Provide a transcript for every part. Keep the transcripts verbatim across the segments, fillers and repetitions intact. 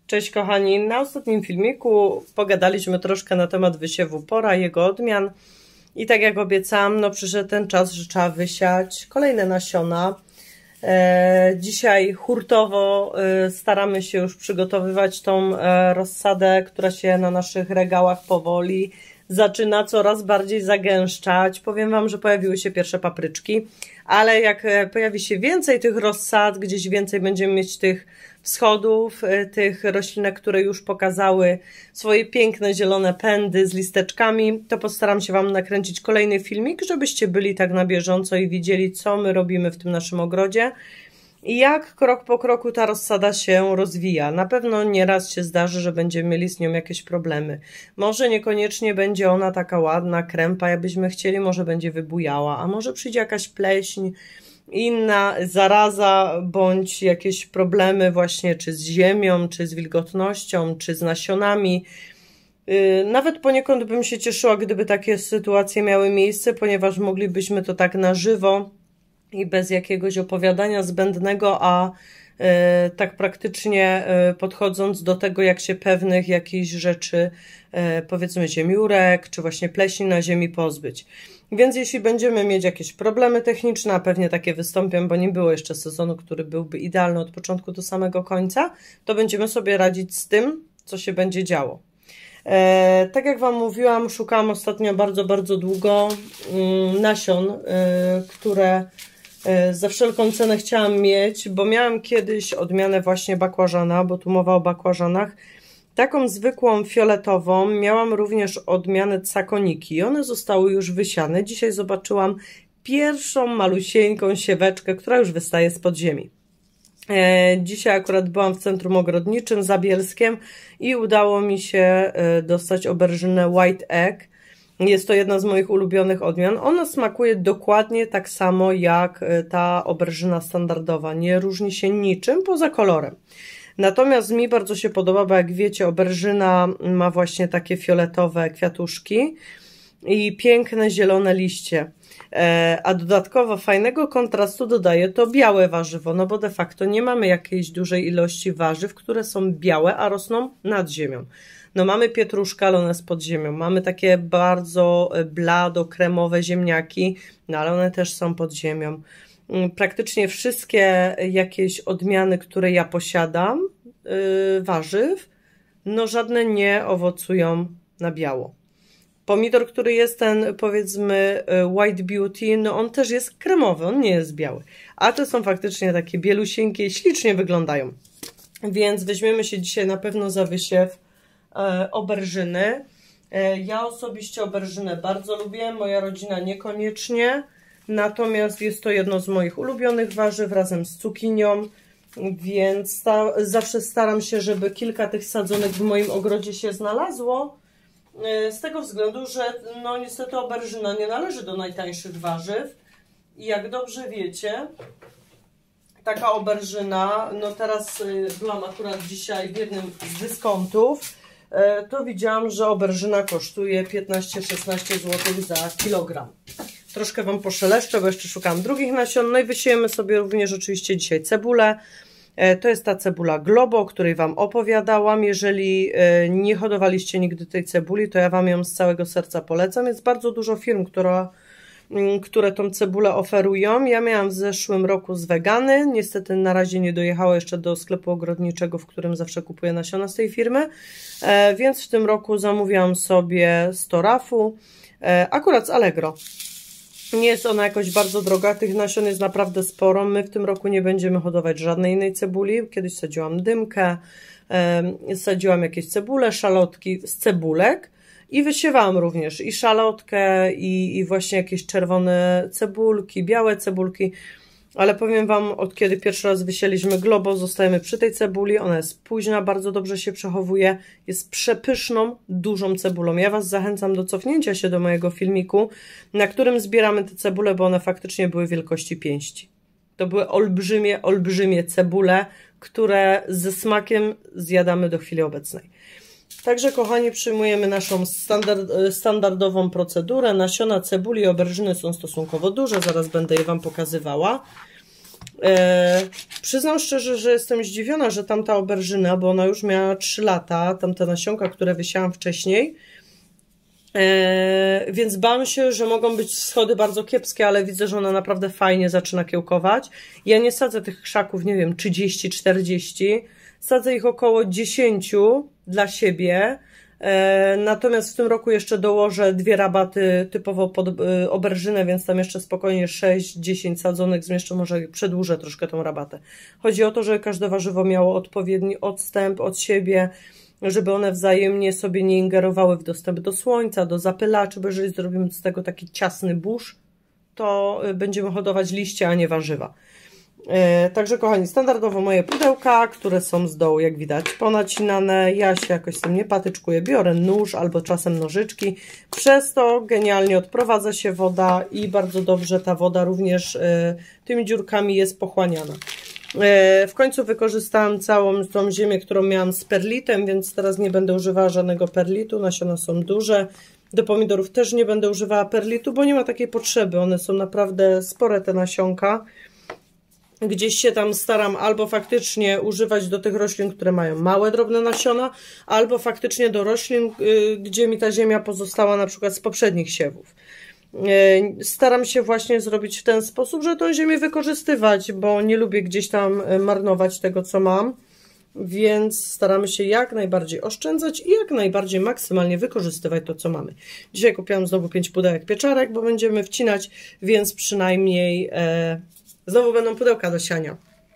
Cześć kochani, na ostatnim filmiku pogadaliśmy troszkę na temat wysiewu pora, jego odmian i tak jak obiecałam, no przyszedł ten czas, że trzeba wysiać kolejne nasiona. E, dzisiaj hurtowo e, staramy się już przygotowywać tą e, rozsadę, która się na naszych regałach powoli zaczyna coraz bardziej zagęszczać. Powiem Wam, że pojawiły się pierwsze papryczki, ale jak pojawi się więcej tych rozsad, gdzieś więcej będziemy mieć tych wschodów, tych roślinek, które już pokazały swoje piękne zielone pędy z listeczkami, to postaram się Wam nakręcić kolejny filmik, żebyście byli tak na bieżąco i widzieli, co my robimy w tym naszym ogrodzie i jak krok po kroku ta rozsada się rozwija. Na pewno nieraz się zdarzy, że będziemy mieli z nią jakieś problemy. Może niekoniecznie będzie ona taka ładna, krępa, jakbyśmy chcieli, może będzie wybujała, a może przyjdzie jakaś pleśń, inna zaraza, bądź jakieś problemy właśnie czy z ziemią, czy z wilgotnością, czy z nasionami. Nawet poniekąd bym się cieszyła, gdyby takie sytuacje miały miejsce, ponieważ moglibyśmy to tak na żywo i bez jakiegoś opowiadania zbędnego, a e, tak praktycznie e, podchodząc do tego, jak się pewnych jakichś rzeczy, e, powiedzmy ziemiórek, czy właśnie pleśni na ziemi pozbyć. Więc jeśli będziemy mieć jakieś problemy techniczne, a pewnie takie wystąpią, bo nie było jeszcze sezonu, który byłby idealny od początku do samego końca, to będziemy sobie radzić z tym, co się będzie działo. E, tak jak Wam mówiłam, szukałam ostatnio bardzo, bardzo długo mm, nasion, e, które e, za wszelką cenę chciałam mieć, bo miałam kiedyś odmianę właśnie bakłażana, bo tu mowa o bakłażanach, taką zwykłą fioletową, miałam również odmianę cakoniki. One zostały już wysiane. Dzisiaj zobaczyłam pierwszą malusieńką sieweczkę, która już wystaje spod ziemi. E, dzisiaj akurat byłam w centrum ogrodniczym za Bielskiem i udało mi się e, dostać oberżynę White Egg. Jest to jedna z moich ulubionych odmian. Ona smakuje dokładnie tak samo jak ta oberżyna standardowa. Nie różni się niczym poza kolorem. Natomiast mi bardzo się podoba, bo jak wiecie, oberżyna ma właśnie takie fioletowe kwiatuszki i piękne zielone liście. A dodatkowo fajnego kontrastu dodaje to białe warzywo, no bo de facto nie mamy jakiejś dużej ilości warzyw, które są białe, a rosną nad ziemią. No mamy pietruszkę, ale one jest pod ziemią. Mamy takie bardzo blado, kremowe ziemniaki, no ale one też są pod ziemią. Praktycznie wszystkie jakieś odmiany, które ja posiadam, yy, warzyw, no żadne nie owocują na biało. Pomidor, który jest ten, powiedzmy, White Beauty, no on też jest kremowy, on nie jest biały. A te są faktycznie takie bielusieńkie i ślicznie wyglądają. Więc weźmiemy się dzisiaj na pewno za wysiew e, oberżyny. E, ja osobiście oberżynę bardzo lubię, moja rodzina niekoniecznie. Natomiast jest to jedno z moich ulubionych warzyw razem z cukinią, więc sta zawsze staram się, żeby kilka tych sadzonek w moim ogrodzie się znalazło. Z tego względu, że no niestety oberżyna nie należy do najtańszych warzyw. I jak dobrze wiecie, taka oberżyna, no teraz byłam akurat dzisiaj w jednym z dyskontów, to widziałam, że oberżyna kosztuje piętnaście szesnaście złotych za kilogram. Troszkę Wam poszeleszczę, bo jeszcze szukam drugich nasion. No i wysiejemy sobie również oczywiście dzisiaj cebulę. To jest ta cebula Globo, o której Wam opowiadałam. Jeżeli nie hodowaliście nigdy tej cebuli, to ja Wam ją z całego serca polecam. Jest bardzo dużo firm, która, które tą cebulę oferują. Ja miałam w zeszłym roku z Wegany. Niestety na razie nie dojechała jeszcze do sklepu ogrodniczego, w którym zawsze kupuję nasiona z tej firmy. Więc w tym roku zamówiłam sobie z Torafu, akurat z Allegro. Nie jest ona jakoś bardzo droga, tych nasion jest naprawdę sporo. My w tym roku nie będziemy hodować żadnej innej cebuli. Kiedyś sadziłam dymkę, e, sadziłam jakieś cebule, szalotki z cebulek i wysiewałam również i szalotkę, i, i właśnie jakieś czerwone cebulki, białe cebulki. Ale powiem Wam, od kiedy pierwszy raz wysieliśmy Globo, zostajemy przy tej cebuli. Ona jest późna, bardzo dobrze się przechowuje. Jest przepyszną, dużą cebulą. Ja Was zachęcam do cofnięcia się do mojego filmiku, na którym zbieramy te cebule, bo one faktycznie były wielkości pięści. To były olbrzymie, olbrzymie cebule, które ze smakiem zjadamy do chwili obecnej. Także kochani, przyjmujemy naszą standard, standardową procedurę. Nasiona cebuli i oberżyny są stosunkowo duże, zaraz będę je Wam pokazywała. E, przyznam szczerze, że jestem zdziwiona, że tamta oberżyna, bo ona już miała trzy lata, tamte nasionka, które wysiałam wcześniej, e, więc bałam się, że mogą być schody bardzo kiepskie, ale widzę, że ona naprawdę fajnie zaczyna kiełkować. Ja nie sadzę tych krzaków, nie wiem, trzydzieści czterdzieści, sadzę ich około dziesięć dla siebie. Natomiast w tym roku jeszcze dołożę dwie rabaty typowo pod oberżynę, więc tam jeszcze spokojnie sześć dziesięć sadzonek zmieszczę, może przedłużę troszkę tą rabatę. Chodzi o to, żeby każde warzywo miało odpowiedni odstęp od siebie, żeby one wzajemnie sobie nie ingerowały w dostęp do słońca, do zapylaczy, bo jeżeli zrobimy z tego taki ciasny burz, to będziemy hodować liście, a nie warzywa. Także kochani, standardowo moje pudełka, które są z dołu, jak widać, ponacinane. Ja się jakoś z tym nie patyczkuję, biorę nóż albo czasem nożyczki. Przez to genialnie odprowadza się woda i bardzo dobrze ta woda również tymi dziurkami jest pochłaniana. W końcu wykorzystałam całą tą ziemię, którą miałam z perlitem, więc teraz nie będę używała żadnego perlitu, nasiona są duże. Do pomidorów też nie będę używała perlitu, bo nie ma takiej potrzeby, one są naprawdę spore te nasionka. Gdzieś się tam staram albo faktycznie używać do tych roślin, które mają małe, drobne nasiona, albo faktycznie do roślin, gdzie mi ta ziemia pozostała na przykład z poprzednich siewów. Staram się właśnie zrobić w ten sposób, że tą ziemię wykorzystywać, bo nie lubię gdzieś tam marnować tego, co mam, więc staramy się jak najbardziej oszczędzać i jak najbardziej maksymalnie wykorzystywać to, co mamy. Dzisiaj kupiłam znowu pięć pudełek pieczarek, bo będziemy wcinać, więc przynajmniej e, znowu będą pudełka do siania.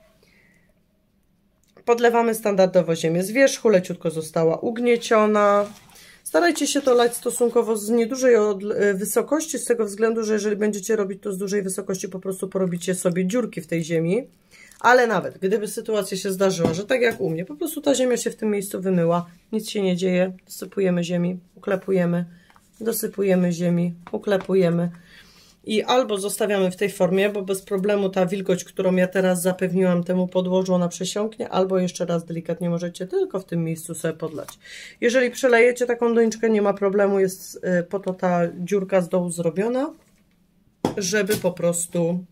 Podlewamy standardowo ziemię z wierzchu, leciutko została ugnieciona. Starajcie się to lać stosunkowo z niedużej wysokości, z tego względu, że jeżeli będziecie robić to z dużej wysokości, po prostu porobicie sobie dziurki w tej ziemi. Ale nawet gdyby sytuacja się zdarzyła, że tak jak u mnie, po prostu ta ziemia się w tym miejscu wymyła, nic się nie dzieje, dosypujemy ziemi, uklepujemy, dosypujemy ziemi, uklepujemy. I albo zostawiamy w tej formie, bo bez problemu ta wilgoć, którą ja teraz zapewniłam temu podłożu, ona przesiąknie, albo jeszcze raz delikatnie możecie tylko w tym miejscu sobie podlać. Jeżeli przelejecie taką doniczkę, nie ma problemu, jest po to ta dziurka z dołu zrobiona, żeby po prostu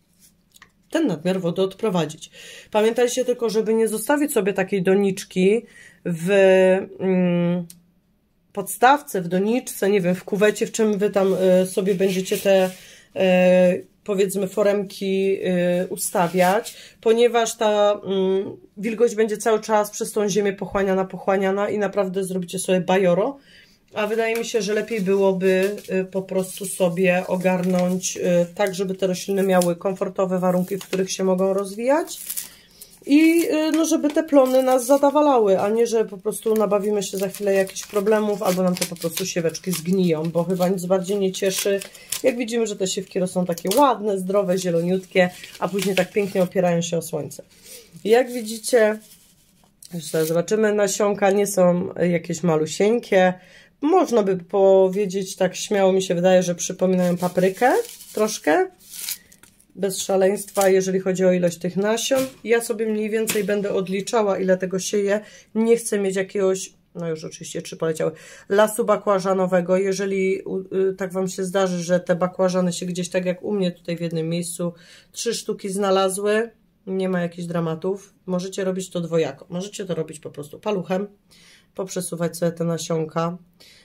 ten nadmiar wody odprowadzić. Pamiętajcie tylko, żeby nie zostawić sobie takiej doniczki w mm, podstawce, w doniczce, nie wiem, w kuwecie, w czym wy tam y, sobie będziecie te y, powiedzmy foremki y, ustawiać, ponieważ ta y, wilgoć będzie cały czas przez tą ziemię pochłaniana, pochłaniana i naprawdę zrobicie sobie bajoro. A wydaje mi się, że lepiej byłoby po prostu sobie ogarnąć tak, żeby te rośliny miały komfortowe warunki, w których się mogą rozwijać i no, żeby te plony nas zadawalały, a nie, że po prostu nabawimy się za chwilę jakichś problemów albo nam te po prostu sieweczki zgniją, bo chyba nic bardziej nie cieszy, jak widzimy, że te siewki rosną takie ładne, zdrowe, zieloniutkie, a później tak pięknie opierają się o słońce. Jak widzicie, jeszcze zobaczymy, nasionka nie są jakieś malusieńkie. Można by powiedzieć, tak śmiało mi się wydaje, że przypominają paprykę troszkę, bez szaleństwa, jeżeli chodzi o ilość tych nasion. Ja sobie mniej więcej będę odliczała, ile tego sieję. Nie chcę mieć jakiegoś, no już oczywiście trzy poleciały, lasu bakłażanowego. Jeżeli tak Wam się zdarzy, że te bakłażany się gdzieś, tak jak u mnie tutaj w jednym miejscu, trzy sztuki znalazły, nie ma jakichś dramatów. Możecie robić to dwojako. Możecie to robić po prostu paluchem, poprzesuwać sobie te nasionka.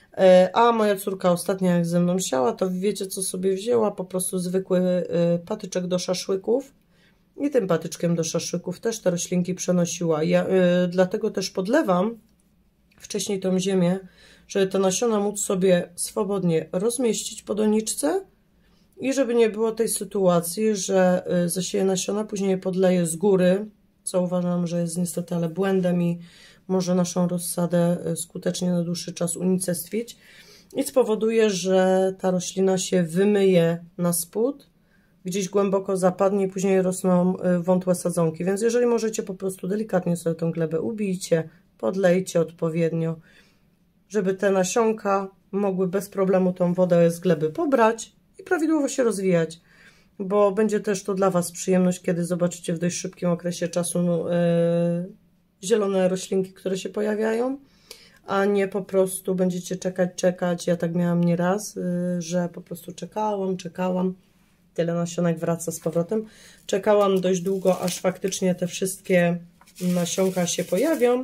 A moja córka ostatnio jak ze mną siała, to wiecie co sobie wzięła? Po prostu zwykły patyczek do szaszłyków i tym patyczkiem do szaszłyków też te roślinki przenosiła. Ja y, dlatego też podlewam wcześniej tą ziemię, żeby te nasiona móc sobie swobodnie rozmieścić po doniczce i żeby nie było tej sytuacji, że zasieję nasiona, później je podleję z góry, co uważam, że jest niestety ale błędem i może naszą rozsadę skutecznie na dłuższy czas unicestwić i spowoduje, że ta roślina się wymyje na spód, gdzieś głęboko zapadnie i później rosną wątłe sadzonki, więc jeżeli możecie po prostu delikatnie sobie tą glebę ubijcie, podlejcie odpowiednio, żeby te nasionka mogły bez problemu tą wodę z gleby pobrać i prawidłowo się rozwijać, bo będzie też to dla Was przyjemność, kiedy zobaczycie w dość szybkim okresie czasu yy, zielone roślinki, które się pojawiają, a nie po prostu będziecie czekać, czekać. Ja tak miałam nieraz, że po prostu czekałam, czekałam tyle nasionek wraca z powrotem. Czekałam dość długo, aż faktycznie te wszystkie nasionka się pojawią.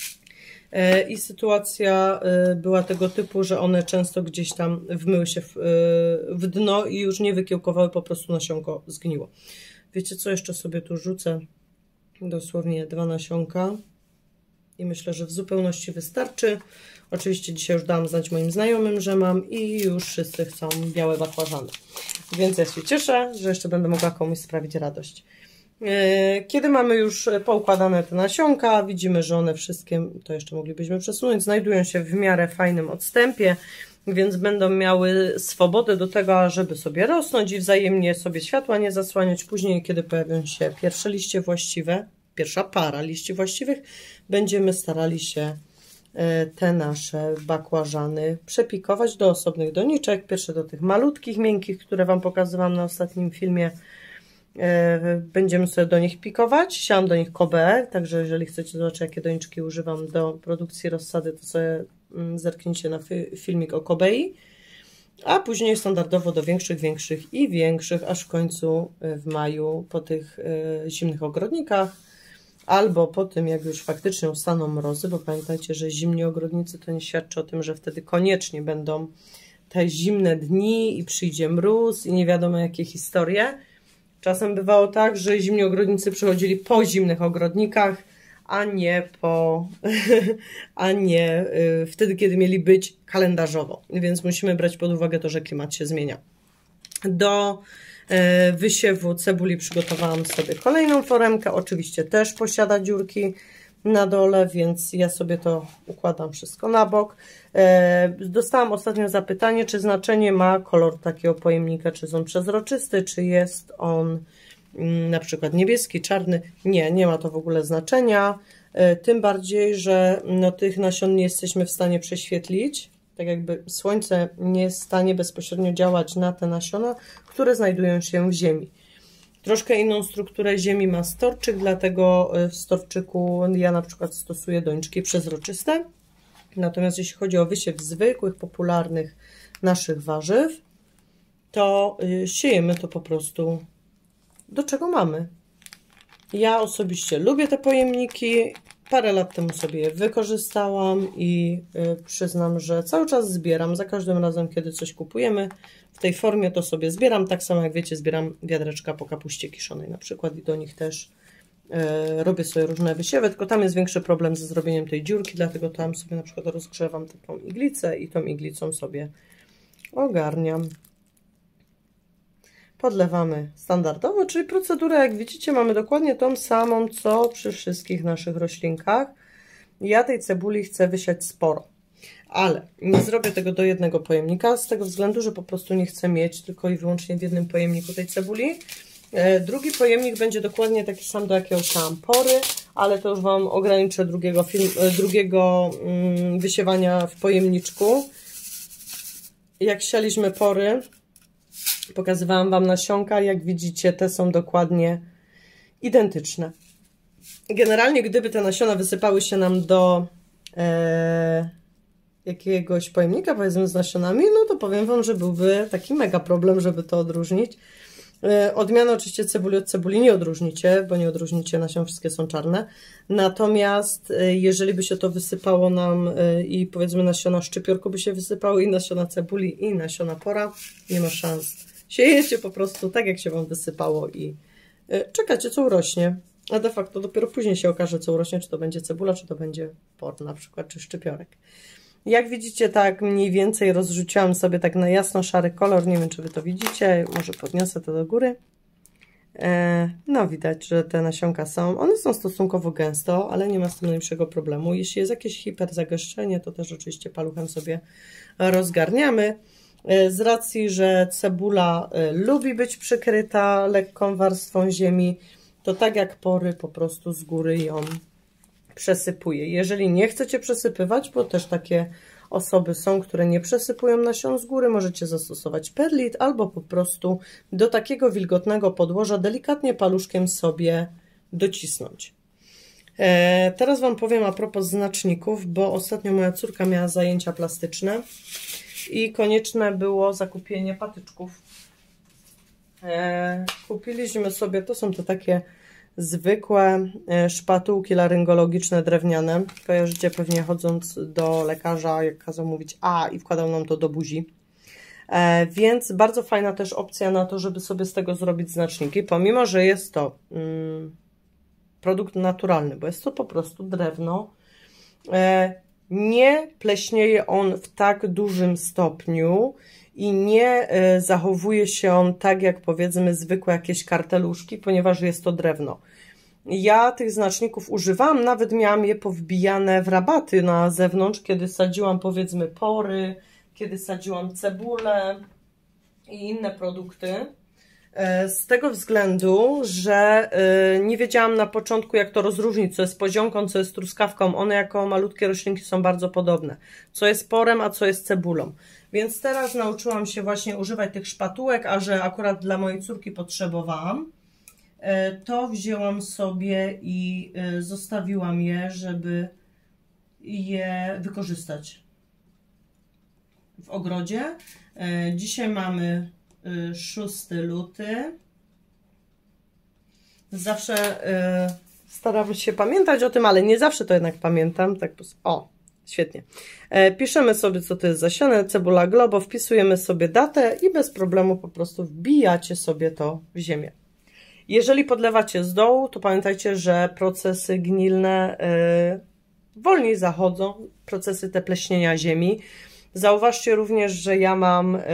I sytuacja była tego typu, że one często gdzieś tam wmyły się w, w dno i już nie wykiełkowały, po prostu nasionko zgniło. Wiecie co, jeszcze sobie tu rzucę dosłownie dwa nasionka i myślę, że w zupełności wystarczy. Oczywiście dzisiaj już dałam znać moim znajomym, że mam i już wszyscy chcą białe bakłażany. Więc ja się cieszę, że jeszcze będę mogła komuś sprawić radość. Kiedy mamy już poukładane te nasionka, widzimy, że one wszystkie, to jeszcze moglibyśmy przesunąć, znajdują się w miarę fajnym odstępie, więc będą miały swobodę do tego, żeby sobie rosnąć i wzajemnie sobie światła nie zasłaniać. Później, kiedy pojawią się pierwsze liście właściwe, pierwsza para liści właściwych, będziemy starali się te nasze bakłażany przepikować do osobnych doniczek. Pierwsze do tych malutkich, miękkich, które Wam pokazywałam na ostatnim filmie. Będziemy sobie do nich pikować. Siałam do nich Kobe, także jeżeli chcecie zobaczyć, jakie doniczki używam do produkcji rozsady, to sobie zerknijcie na filmik o Kobei. A później standardowo do większych, większych i większych, aż w końcu w maju po tych zimnych ogrodnikach, albo po tym, jak już faktycznie ustaną mrozy, bo pamiętajcie, że zimni ogrodnicy to nie świadczy o tym, że wtedy koniecznie będą te zimne dni i przyjdzie mróz i nie wiadomo jakie historie. Czasem bywało tak, że zimni ogrodnicy przychodzili po zimnych ogrodnikach, a nie po, a nie y, wtedy, kiedy mieli być kalendarzowo. Więc musimy brać pod uwagę to, że klimat się zmienia. Do y, wysiewu cebuli przygotowałam sobie kolejną foremkę. Oczywiście też posiada dziurki na dole, więc ja sobie to układam wszystko na bok. Dostałam ostatnio zapytanie, czy znaczenie ma kolor takiego pojemnika, czy jest on przezroczysty, czy jest on na przykład niebieski, czarny. Nie, nie ma to w ogóle znaczenia, tym bardziej, że no, tych nasion nie jesteśmy w stanie prześwietlić, tak jakby słońce nie jest w stanie bezpośrednio działać na te nasiona, które znajdują się w ziemi. Troszkę inną strukturę ziemi ma storczyk, dlatego w storczyku ja na przykład stosuję doniczki przezroczyste. Natomiast jeśli chodzi o wysiew zwykłych, popularnych naszych warzyw, to siejemy to po prostu do czego mamy. Ja osobiście lubię te pojemniki. Parę lat temu sobie je wykorzystałam i przyznam, że cały czas zbieram. Za każdym razem, kiedy coś kupujemy w tej formie, to sobie zbieram. Tak samo jak wiecie, zbieram wiadreczka po kapuście kiszonej na przykład i do nich też e, robię sobie różne wysiewy, tylko tam jest większy problem ze zrobieniem tej dziurki, dlatego tam sobie na przykład rozgrzewam taką iglicę i tą iglicą sobie ogarniam. Podlewamy standardowo, czyli procedurę, jak widzicie, mamy dokładnie tą samą, co przy wszystkich naszych roślinkach. Ja tej cebuli chcę wysiać sporo, ale nie zrobię tego do jednego pojemnika, z tego względu, że po prostu nie chcę mieć tylko i wyłącznie w jednym pojemniku tej cebuli. Drugi pojemnik będzie dokładnie taki sam, do jakiego chciałam pory, ale to już Wam ograniczę drugiego, film, drugiego mm, wysiewania w pojemniczku. Jak sialiśmy pory, pokazywałam Wam nasionka, jak widzicie, te są dokładnie identyczne. Generalnie, gdyby te nasiona wysypały się nam do e, jakiegoś pojemnika, powiedzmy z nasionami, no to powiem Wam, że byłby taki mega problem, żeby to odróżnić. E, odmiana oczywiście cebuli od cebuli nie odróżnicie, bo nie odróżnicie nasion, wszystkie są czarne. Natomiast e, jeżeli by się to wysypało nam e, i powiedzmy nasiona szczypiorku by się wysypały i nasiona cebuli i nasiona pora, nie ma szans. Siejecie po prostu tak, jak się Wam wysypało i czekacie, co urośnie. A de facto dopiero później się okaże, co urośnie, czy to będzie cebula, czy to będzie por na przykład, czy szczypiorek. Jak widzicie, tak mniej więcej rozrzuciłam sobie tak na jasno szary kolor. Nie wiem, czy Wy to widzicie. Może podniosę to do góry. No widać, że te nasionka są. One są stosunkowo gęsto, ale nie ma z tym najmniejszego problemu. Jeśli jest jakieś hiperzagęszczenie, to też oczywiście paluchem sobie rozgarniamy. Z racji, że cebula lubi być przykryta lekką warstwą ziemi, to tak jak pory po prostu z góry ją przesypuję. Jeżeli nie chcecie przesypywać, bo też takie osoby są, które nie przesypują nasion z góry, możecie zastosować perlit albo po prostu do takiego wilgotnego podłoża delikatnie paluszkiem sobie docisnąć. E, teraz Wam powiem a propos znaczników, bo ostatnio moja córka miała zajęcia plastyczne i konieczne było zakupienie patyczków. E, kupiliśmy sobie, to są te takie zwykłe szpatułki laryngologiczne drewniane. Kojarzycie pewnie, chodząc do lekarza, jak kazał mówić a i wkładał nam to do buzi. E, więc bardzo fajna też opcja na to, żeby sobie z tego zrobić znaczniki, pomimo że jest to mm, produkt naturalny, bo jest to po prostu drewno. E, nie pleśnieje on w tak dużym stopniu i nie e, zachowuje się on tak jak, powiedzmy, zwykłe jakieś karteluszki, ponieważ jest to drewno. Ja tych znaczników używam, nawet miałam je powbijane w rabaty na zewnątrz, kiedy sadziłam, powiedzmy, pory, kiedy sadziłam cebulę i inne produkty. Z tego względu, że nie wiedziałam na początku, jak to rozróżnić, co jest poziomką, co jest truskawką. One jako malutkie roślinki są bardzo podobne. Co jest porem, a co jest cebulą. Więc teraz nauczyłam się właśnie używać tych szpatułek, a że akurat dla mojej córki potrzebowałam, to wzięłam sobie i zostawiłam je, żeby je wykorzystać w ogrodzie. Dzisiaj mamy szósty luty. Zawsze staram się pamiętać o tym, ale nie zawsze to jednak pamiętam. Tak, o, świetnie. Piszemy sobie, co to jest zasiane, cebula globo, wpisujemy sobie datę i bez problemu po prostu wbijacie sobie to w ziemię. Jeżeli podlewacie z dołu, to pamiętajcie, że procesy gnilne yy, wolniej zachodzą, procesy te pleśnienia ziemi. Zauważcie również, że ja mam yy,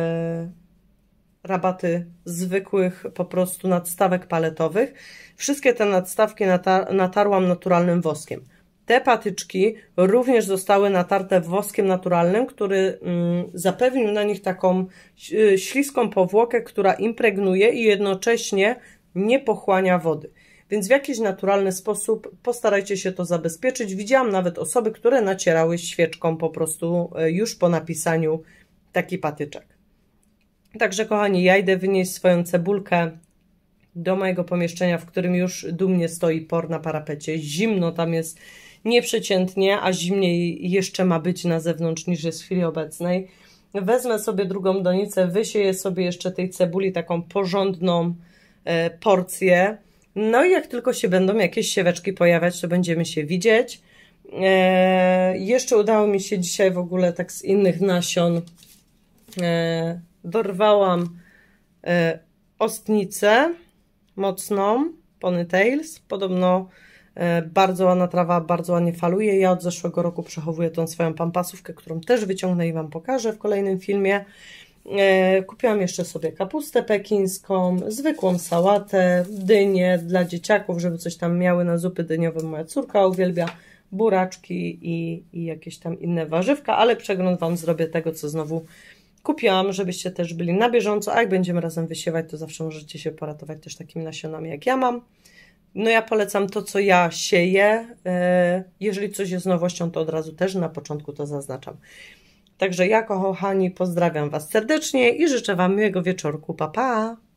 rabaty zwykłych po prostu nadstawek paletowych. Wszystkie te nadstawki natar natarłam naturalnym woskiem. Te patyczki również zostały natarte woskiem naturalnym, który mm, zapewnił na nich taką yy, śliską powłokę, która impregnuje i jednocześnie nie pochłania wody. Więc w jakiś naturalny sposób postarajcie się to zabezpieczyć. Widziałam nawet osoby, które nacierały świeczką po prostu już po napisaniu taki patyczek. Także kochani, ja idę wynieść swoją cebulkę do mojego pomieszczenia, w którym już dumnie stoi por na parapecie. Zimno tam jest nieprzeciętnie, a zimniej jeszcze ma być na zewnątrz niż jest w chwili obecnej. Wezmę sobie drugą donicę, wysieję sobie jeszcze tej cebuli taką porządną porcje. No i jak tylko się będą jakieś sieweczki pojawiać, to będziemy się widzieć. E, jeszcze udało mi się dzisiaj w ogóle tak z innych nasion e, dorwałam e, ostnicę mocną, ponytails. Podobno e, bardzo ładna trawa, bardzo ładnie faluje. Ja od zeszłego roku przechowuję tą swoją pampasówkę, którą też wyciągnę i Wam pokażę w kolejnym filmie. Kupiłam jeszcze sobie kapustę pekińską, zwykłą sałatę, dynię dla dzieciaków, żeby coś tam miały na zupy dyniowe. Moja córka uwielbia buraczki i, i jakieś tam inne warzywka, ale przegląd Wam zrobię tego, co znowu kupiłam, żebyście też byli na bieżąco, a jak będziemy razem wysiewać, to zawsze możecie się poratować też takimi nasionami, jak ja mam. No ja polecam to, co ja sieję. Jeżeli coś jest nowością, to od razu też na początku to zaznaczam. Także ja, kochani, pozdrawiam Was serdecznie i życzę Wam miłego wieczorku. Pa, pa!